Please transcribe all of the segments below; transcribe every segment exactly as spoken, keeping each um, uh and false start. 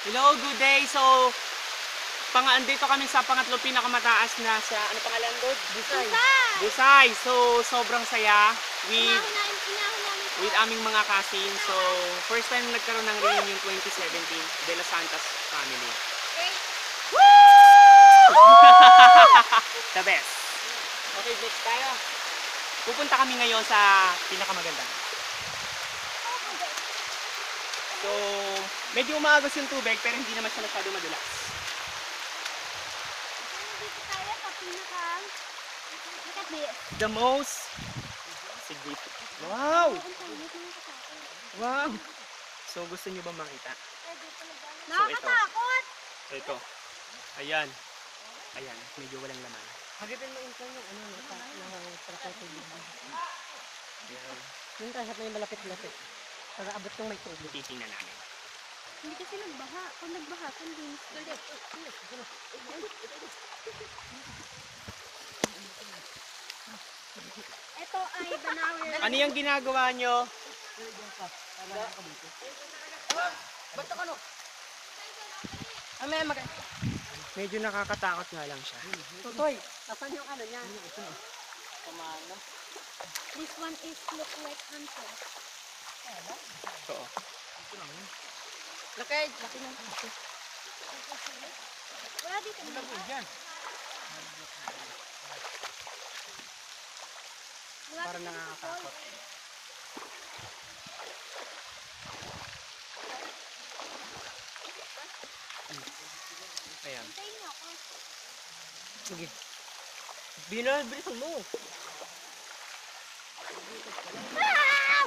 Hello, good day. So, pang andito kami sa pangatlong pinakamataas na sa, ano pangalan doon? Busay. Busay. So, sobrang saya with, Inahunain, inahunain ko. with aming mga cousins. So, first time nagkaroon ng reunion twenty seventeen, De La Santas family. Okay. The best. Okay, next tayo. Pupunta kami ngayon sa pinakamaganda. So, medyo umaagos yung tubig pero hindi naman siya masyado madulas. Dito tayo sa pinaka... Look at this. The most significant. Wow! Wow! So, gusto niyo ba makita? Nakakatakot! Ito. Ayan. Ayan. Medyo walang laman. Hagipin mo yung yung ano, na trakoto dito. Ayan. Yung kahit may malapit-lapit. Para abot kong may tubig. Titingnan namin. Hindi kasi nagbaha. Kung nagbaha, kung hindi. Ito ay Banawer. Ano yung ginagawa nyo? Ba't ako no? Ano yan mag... Medyo nakakatakot nga lang siya. Tutoy, asan yung ano niya? Kumano? This one is look like hunter. Ito. Lakay, laki na. Wala dito. Wala Parang dito. nakakatakot. Ayan. Hintayin niyo ako. Sige. Bilang, bilisan mo. Ah!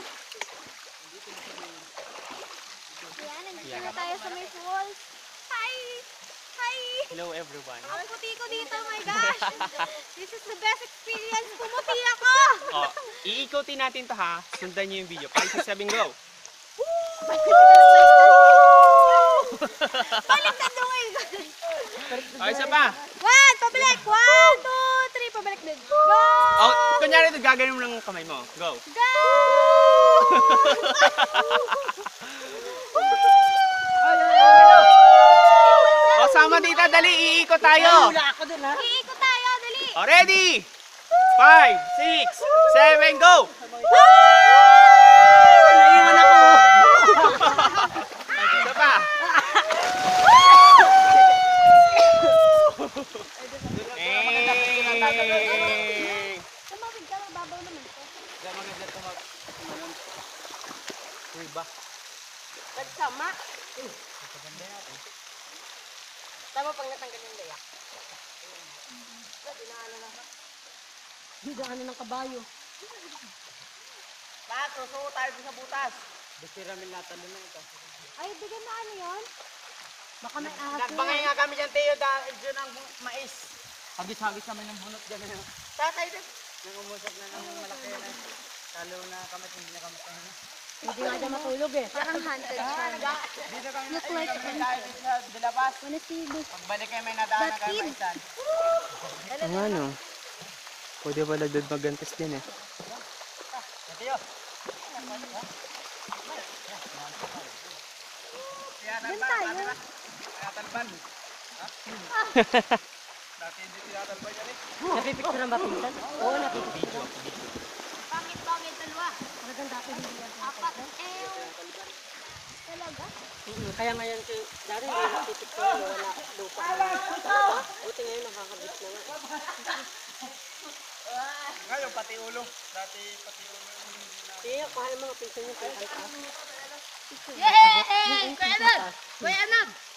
Ayan, nandito Ayan. na tayo sa may falls. Hi! Hi! Hello everyone. Ang puti ko dito, oh my gosh! This is the best experience. Pumuti ako! Oh, iikotin natin to ha. Sundan niyo yung video. five, six, seven, go! Baliktad mo ngayon. Okay, isa pa. One, pabalik! One, two, three, pabalik din. Go! Oh, kunyari ito, gaganin mo ng kamay mo. Go! Go! O, sama dito, dali, iikot tayo. Wala ako dun ha. Iikot tayo, dali! O, ready? five, six, seven, go! Naiwan ako. Isa pa. Eh. Tumawid ka, mababaw naman ito. Maganda ito mag... Uy ba? Nagsama. Tama pag natanggal yung layak. Hindi daanan ng kabayo. Bakit? Susuko tayo sa butas. Gusto namin natalo na ito. Ay, bigyan na ano yun? Baka may ahas Nagbangay nga kami dyan, Teo, dahil dyan ang mais. Hagis-hagis namin ng bunot dyan. Tatay din. Nang umusap na ng malaki na. Talo na kami, hindi na kami pahinga. Hindi nga dyan matulog eh. Parang haunted siya. Dito kami Look like kami dahil dito sa Dilabas. Wanna see this? Pagbalik kayo may nadaanan That kayo kid. maisan. Ang ano? Pwede pala doon magantas din eh. Teo. Diyan tayo. Tinatalban. Dati hindi tinatalban yan eh. Napipicture ang batisan? Oo, napipicture. Pangit, pangit, dalawa. Maganda ako hindi yan. Apat. Ew. Talaga? Kaya ngayon, dati hindi napipicture mo, wala lupa. Buti ngayon nakakabit na nga. Ngayon, pati ulo. Dati pati ulo. Kaya kahit mga pinsan niyo, kaya ka. Yay! Kuya Anab! Kuya Anab!